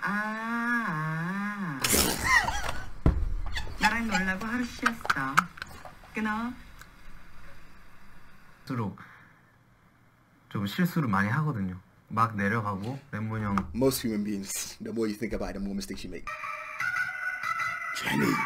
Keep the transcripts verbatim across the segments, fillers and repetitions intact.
아, 나랑 놀라고 하루 쉬었어. 끊어. 스스로 좀 실수를 많이 하거든요. 막 내려가고 랩몬 형. Most human beings, the more you think about it, the more mistakes you make. Jenny.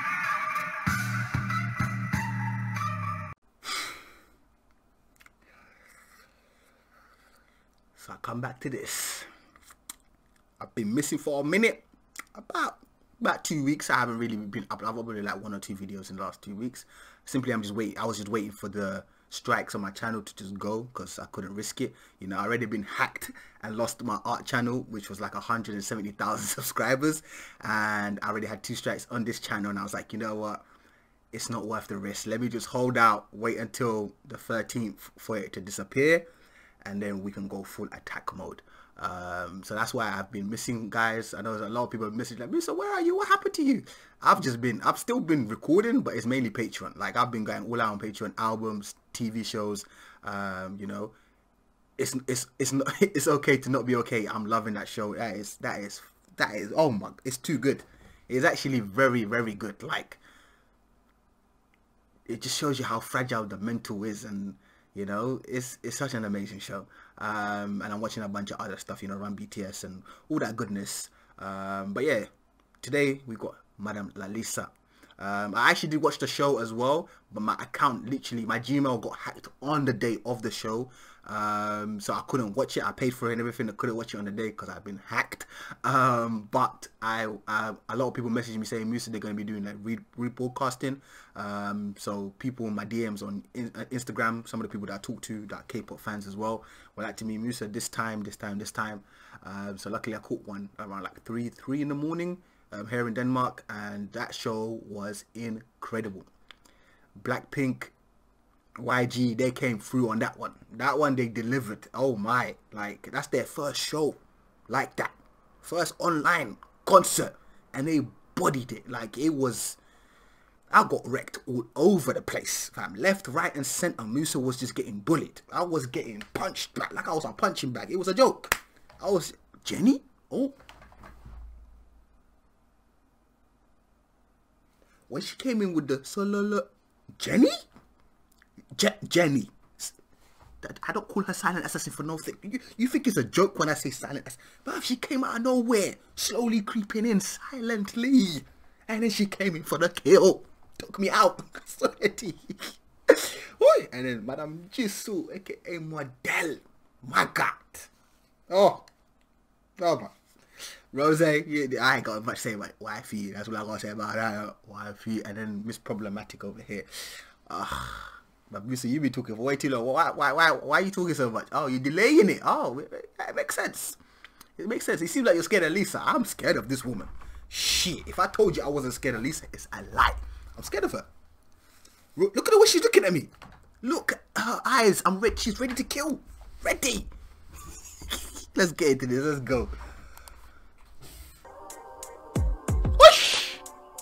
So I come back to this. I've been missing for a minute. About about two weeks. I haven't really been up. I've uploaded like one or two videos in the last two weeks. Simply, I'm just waiting. I was just waiting for the strikes on my channel to just go because I couldn't risk it. You know, I already been hacked and lost my art channel, which was like one hundred seventy thousand subscribers, and I already had two strikes on this channel, and I was like, you know what, it's not worth the risk. Let me just hold out, wait until the thirteenth for it to disappear, and then we can go full attack mode. Um, so that's why I've been missing, guys. I know there's a lot of people message like, Mister, where are you? What happened to you? I've just been, I've still been recording, but it's mainly Patreon. Like, I've been going all out on Patreon, albums, T V shows. Um, you know, it's it's it's not it's okay to not be okay. I'm loving that show. That is that is that is oh my, it's too good. It's actually very very good. Like, it just shows you how fragile the mental is, and you know, it's it's such an amazing show. Um, and I'm watching a bunch of other stuff, you know, around B T S and all that goodness. Um, but yeah, today we got Madame Lalisa. Um, I actually did watch the show as well, but my account literally, my Gmail got hacked on the day of the show. Um, so I couldn't watch it. I paid for it and everything. I couldn't watch it on the day because I've been hacked. Um, but I, I, a lot of people messaged me saying, Musa, they're going to be doing like re rebroadcasting. Um, so people in my D Ms on in, uh, Instagram, some of the people that I talk to, that are K-pop fans as well, were like to me, Musa, this time, this time, this time. Um, so luckily I caught one around like three, three in the morning um, here in Denmark, and that show was incredible. Blackpink, Y G, they came through on that one. That one they delivered. Oh my, like that's their first show like that, first online concert, and they bodied it. Like, it was, I got wrecked all over the place, fam. Left, right and center. Musa was just getting bullied. I was getting punched back like I was a punching bag. It was a joke. I was, Jenny? Oh, when she came in with the solo, Jenny? Je Jenny. I don't call her silent assassin for nothing. You, you think it's a joke when I say silent assassin? But she came out of nowhere, slowly creeping in silently. And then she came in for the kill. Took me out. And then Madame Jisoo, aka Model. My God. Oh. Oh my. Rose, yeah, I ain't got much to say about wifey. That's what I gotta say about her. Wifey. And then Miss Problematic over here. Ah. But Musa, you be talking for way too long. Why, why, why, why are you talking so much? Oh, you're delaying it. Oh, it, it makes sense. It makes sense. It seems like you're scared of Lisa. I'm scared of this woman. Shit. If I told you I wasn't scared of Lisa, it's a lie. I'm scared of her. Look at the way she's looking at me. Look at her eyes. I'm ready. She's ready to kill. Ready. Let's get into this. Let's go. Whoosh.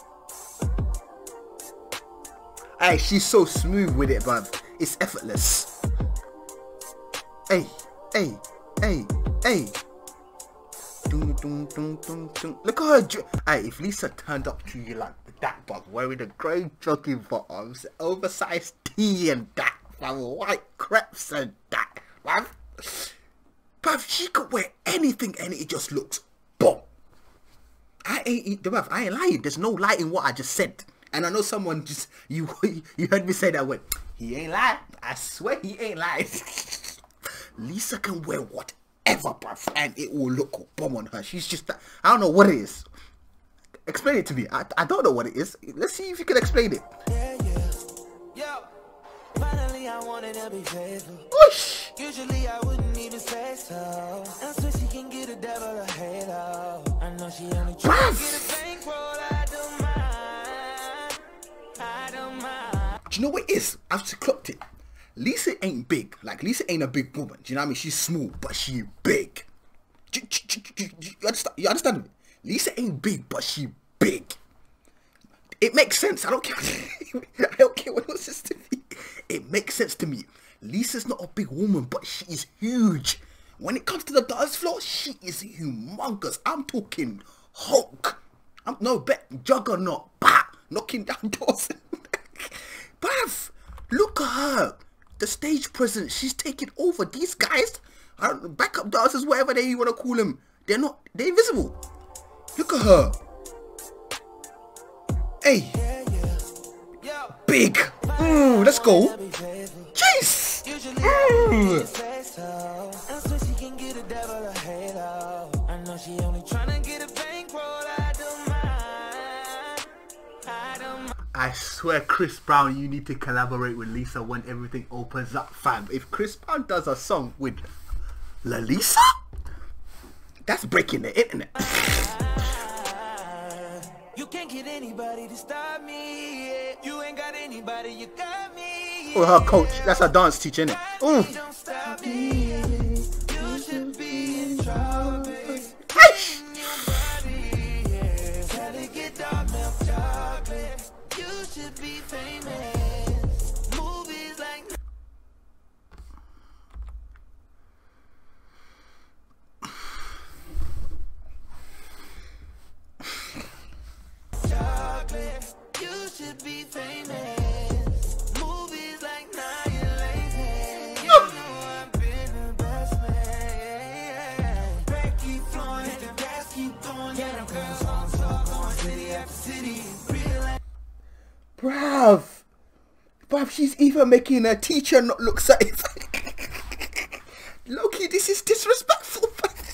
Hey, she's so smooth with it, bruv. It's effortless. Hey, hey, hey, hey. Dun, dun, dun, dun, dun. Look at her. Hey, if Lisa turned up to you like that, bruv, wearing the grey jogging bottoms, oversized tee and that, bruv, white crepes and that, bruv. Bruv, she could wear anything and it just looks bomb. I ain't, bruv, I ain't lying. There's no lie in what I just said. And I know someone just, you you heard me say that word. He ain't lying. I swear he ain't lying. Lisa can wear whatever, bruv, and it will look bomb on her. She's just, I don't know what it is. Explain it to me. I, I don't know what it is. Let's see if you can explain it. Yeah, yeah. Yo, finally I wanted to be faithful. Whoosh. Usually I wouldn't even say so. And so she can get a devil a halo. I know she only trying to get a bankroll. I don't mind. I don't mind. Do you know what it is? I've just clocked it. Lisa ain't big. Like, Lisa ain't a big woman. Do you know what I mean? She's small, but she big. You, you, you, you, understand, you understand me? Lisa ain't big, but she big. It makes sense. I don't care. I don't care what else is to me. It makes sense to me. Lisa's not a big woman, but she is huge. When it comes to the dance floor, she is humongous. I'm talking Hulk. I'm no bet Juggernaut. Bah, knocking down doors. Bruv, look at her. The stage presence. She's taking over. These guys, I don't know, backup dancers, whatever they want to call them. They're not. They're invisible. Look at her. Hey. Big. Mm, let's go. Jeez. Mm. I swear, Chris Brown, you need to collaborate with Lisa when everything opens up, fam. If Chris Brown does a song with Lalisa, that's breaking the internet. You can't get anybody to stop me. Yeah. You ain't got anybody, you got me. Yeah. Oh, her coach, that's her dance teacher, innit? Mm. Don't stop me. Yeah. You should be in trouble. Hey! You should be famous. Movies like chocolate. You should be famous. Movies like Now You're Lazy. You know I've been the best man. Back keep flowing, the gas keep going. Yeah, them girls on top, going city after city. Bruv, bruv, she's even making her teacher not look satisfied. Loki, this is disrespectful.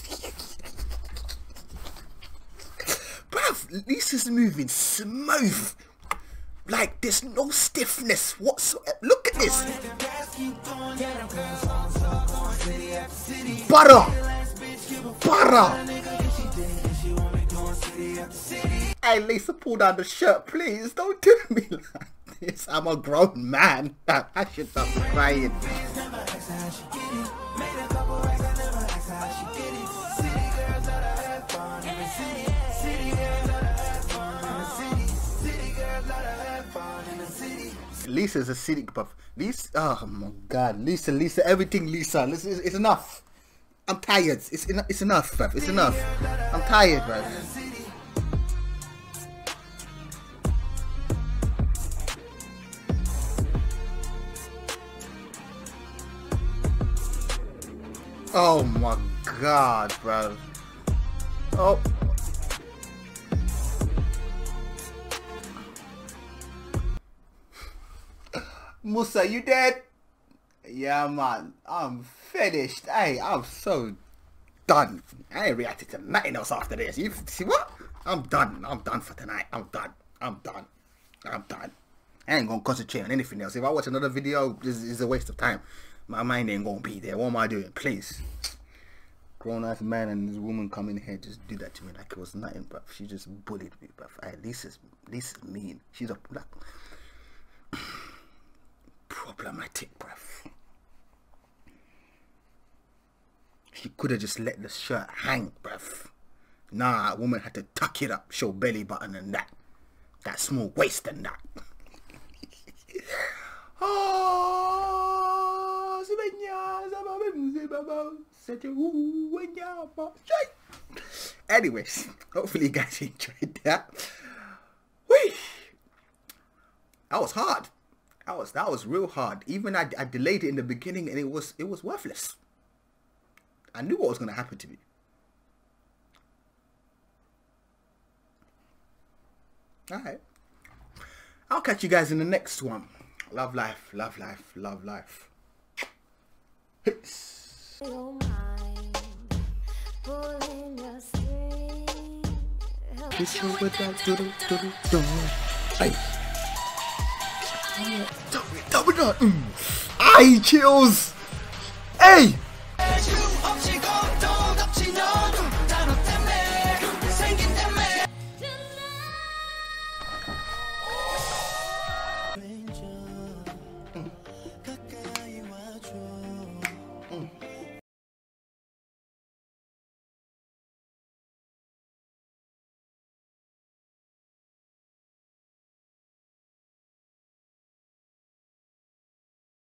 Bruv, Lisa's moving smooth. Like, there's no stiffness whatsoever. Look at this. Butter. Butter. Hey, Lisa, pull down the shirt, please. Don't do me like this. I'm a grown man. I should stop crying. Lisa's a city buff. Lisa, oh my God, Lisa, Lisa, everything, Lisa. Lisa, it's, it's enough. I'm tired. It's en it's enough, bruv. It's enough. I'm tired, bruv. Oh my God, bro. Oh. Musa, you dead? Yeah, man. I'm finished. Hey, I'm so done. I ain't reacted to nothing else after this. You see what? I'm done. I'm done for tonight. I'm done. I'm done. I'm done. I ain't gonna concentrate on anything else. If I watch another video, this is a waste of time. My mind ain't gonna be there. What am I doing? Please. Grown ass man and this woman come in here just do that to me like it was nothing, bruv. She just bullied me, bruv. At least it's, at least it's mean. She's a like, problematic, bruv. She could have just let the shirt hang, bruv. Nah, a woman had to tuck it up, show belly button and that. That small waist and that. Oh. Anyways, hopefully you guys enjoyed that. Whee! That was hard. That was that was real hard. Even I, I delayed it in the beginning and it was it was worthless. I knew what was gonna happen to me. Alright. I'll catch you guys in the next one. Love life, love life, love life. Peace. Hey. Double, double, double. Ay, chills. Hey.